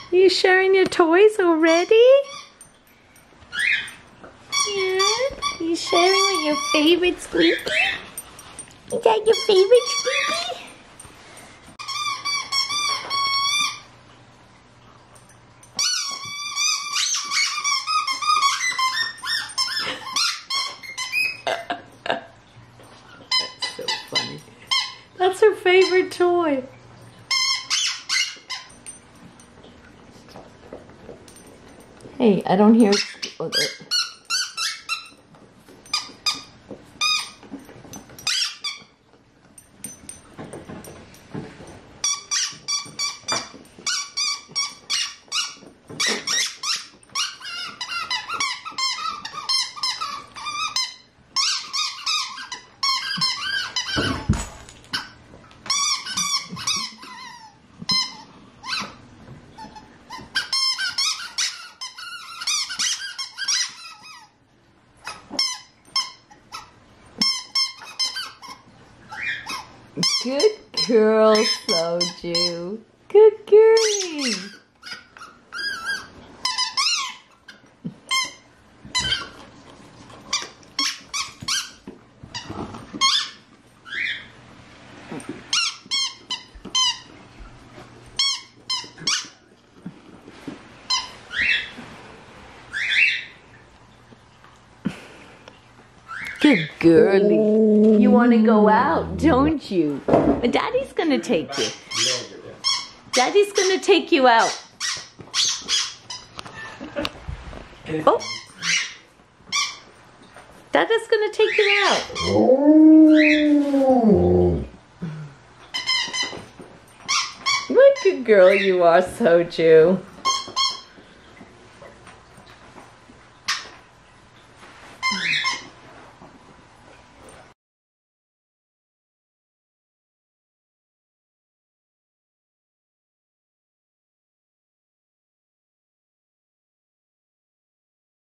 Are you sharing your toys already? Yeah? Are you sharing with your favorite Squeaky? Is that your favorite Squeaky? That's so funny. That's her favorite toy. Hey, I don't hear. Oh, good girl, Sojou. Good girlie. Good girlie. You want to go out, don't you? But Daddy's going to take you. Daddy's going to take you out. Oh. Daddy's going to take you out. What a good girl you are, Sojou.